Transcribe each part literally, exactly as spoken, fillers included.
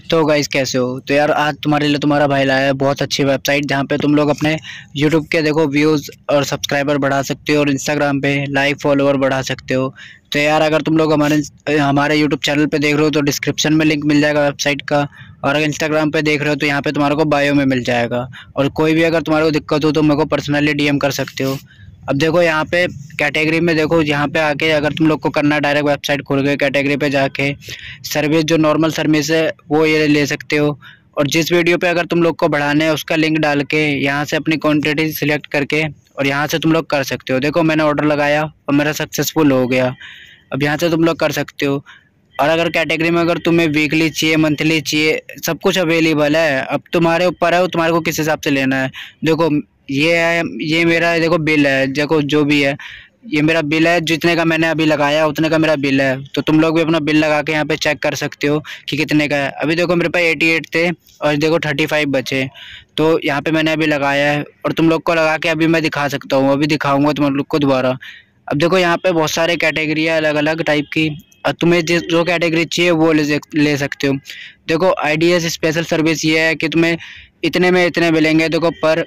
तो गाइस कैसे हो। तो यार आज तुम्हारे लिए तुम्हारा भाई लाया है बहुत अच्छी वेबसाइट जहाँ पे तुम लोग अपने यूट्यूब के देखो व्यूज़ और सब्सक्राइबर बढ़ा सकते हो और इंस्टाग्राम पे लाइक फॉलोअर बढ़ा सकते हो। तो यार अगर तुम लोग हमारे हमारे यूट्यूब चैनल पे देख रहे हो तो डिस्क्रिप्शन में लिंक मिल जाएगा वेबसाइट का, और अगर इंस्टाग्राम पे देख रहे हो तो यहाँ पे तुम्हारे को बायो में मिल जाएगा। और कोई भी अगर तुम्हारे को दिक्कत हो तो मेरे को पर्सनली डीएम कर सकते हो। अब देखो यहाँ पे कैटेगरी में देखो, यहाँ पे आके अगर तुम लोग को करना है डायरेक्ट वेबसाइट खोल के कैटेगरी पे जाके सर्विस जो नॉर्मल सर्विस है वो ये ले सकते हो। और जिस वीडियो पे अगर तुम लोग को बढ़ाना है उसका लिंक डाल के यहाँ से अपनी क्वांटिटी सिलेक्ट करके और यहाँ से तुम लोग कर सकते हो। देखो मैंने ऑर्डर लगाया और मेरा सक्सेसफुल हो गया। अब यहाँ से तुम लोग कर सकते हो। और अगर कैटेगरी में अगर तुम्हें वीकली चाहिए मंथली चाहिए सब कुछ अवेलेबल है। अब तुम्हारे ऊपर है, तुम्हारे को किस हिसाब से लेना है। देखो ये है, ये मेरा देखो बिल है, देखो जो भी है ये मेरा बिल है, जितने का मैंने अभी लगाया उतने का मेरा बिल है। तो तुम लोग भी अपना बिल लगा के यहाँ पे चेक कर सकते हो कि कितने का है। अभी देखो मेरे पास अठासी थे और देखो पैंतीस बचे, तो यहाँ पे मैंने अभी लगाया है और तुम लोग को लगा के अभी मैं दिखा सकता हूँ, अभी दिखाऊंगा तुम लोग को दोबारा। अब देखो यहाँ पे बहुत सारे कैटेगरी है अलग अलग टाइप की, और तुम्हें जिस जो कैटेगरी चाहिए वो ले ले सकते हो। देखो आईडीएस स्पेशल सर्विस ये है कि तुम्हें इतने में इतने मिलेंगे। देखो पर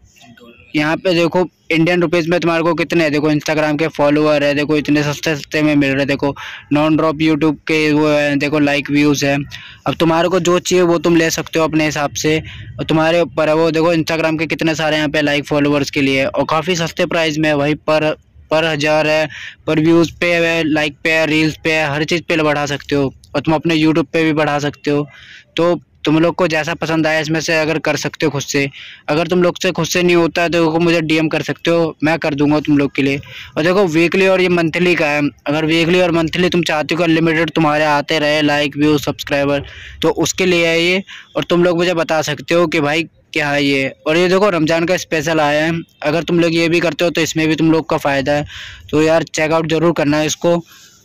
यहाँ पे देखो इंडियन रुपीज़ में तुम्हारे को कितने है, देखो इंस्टाग्राम के फॉलोअर है, देखो इतने सस्ते सस्ते में मिल रहे हैं। देखो नॉन ड्रॉप यूट्यूब के वो है, देखो लाइक व्यूज़ है। अब तुम्हारे को जो चाहिए वो तुम ले सकते हो अपने हिसाब से, और तुम्हारे ऊपर है वो। देखो इंस्टाग्राम के कितने सारे यहाँ पे लाइक फॉलोअर्स के लिए, और काफ़ी सस्ते प्राइस में है, वही पर पर हज़ार है, पर व्यूज़ पे है, लाइक पे है, रील्स पे है, हर चीज़ पे बढ़ा सकते हो। और तुम अपने यूट्यूब पे भी बढ़ा सकते हो। तो तुम लोग को जैसा पसंद आया इसमें से अगर कर सकते हो खुद से। अगर तुम लोग से खुद से नहीं होता है तो देखो मुझे डीएम कर सकते हो, मैं कर दूंगा तुम लोग के लिए। और देखो वीकली और ये मंथली का है, अगर वीकली और मंथली तुम चाहते हो कि अनलिमिटेड तुम्हारे आते रहे लाइक व्यू सब्सक्राइबर, तो उसके लिए है ये। और तुम लोग मुझे बता सकते हो कि भाई क्या है ये। और ये देखो रमज़ान का स्पेशल आया है, अगर तुम लोग ये भी करते हो तो इसमें भी तुम लोग का फ़ायदा है। तो यार चेकआउट ज़रूर करना है इसको।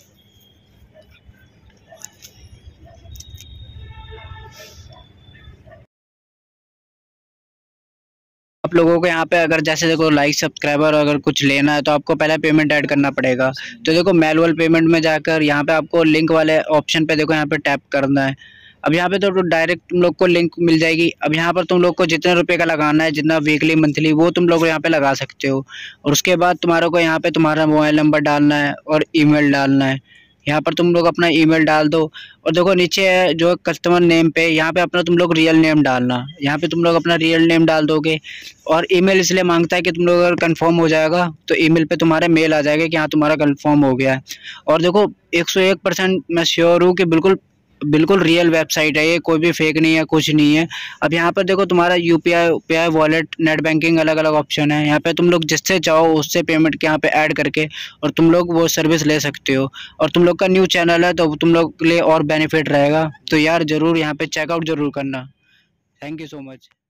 आप लोगों को यहाँ पे अगर जैसे देखो लाइक सब्सक्राइबर अगर कुछ लेना है तो आपको पहले पेमेंट ऐड करना पड़ेगा। तो देखो मैनुअल पेमेंट में जाकर यहाँ पे आपको लिंक वाले ऑप्शन पे देखो यहाँ पे टैप करना है। अब यहाँ पे तो डायरेक्ट तुम लोग को लिंक मिल जाएगी। अब यहाँ पर तुम लोग को जितने रुपए का लगाना है, जितना वीकली मंथली, वो तुम लोग यहाँ पे लगा सकते हो। और उसके बाद तुम्हारे को यहाँ पे तुम्हारा मोबाइल नंबर डालना है और ईमेल डालना है। यहाँ पर तुम लोग अपना ईमेल डाल दो। और देखो नीचे है जो कस्टमर नेम पे, यहाँ पे अपना तुम लोग रियल नेम डालना, यहाँ पे तुम लोग अपना रियल नेम डाल दोगे। और ईमेल इसलिए मांगता है कि तुम लोग अगर कंफर्म हो जाएगा तो ईमेल पे तुम्हारे मेल आ जाएगा कि हाँ तुम्हारा कंफर्म हो गया है। और देखो एक सौ एक परसेंट मैं श्योर हूँ कि बिल्कुल बिल्कुल रियल वेबसाइट है ये, कोई भी फेक नहीं है, कुछ नहीं है। अब यहाँ पर देखो तुम्हारा UPI UPI wallet net banking अलग अलग ऑप्शन है। यहाँ पे तुम लोग जिससे चाहो उससे पेमेंट के यहाँ पे ऐड करके और तुम लोग वो सर्विस ले सकते हो। और तुम लोग का न्यू चैनल है तो तुम लोग के लिए और बेनिफिट रहेगा। तो यार ज़रूर यहाँ पे चेकआउट ज़रूर करना। Thank you so much.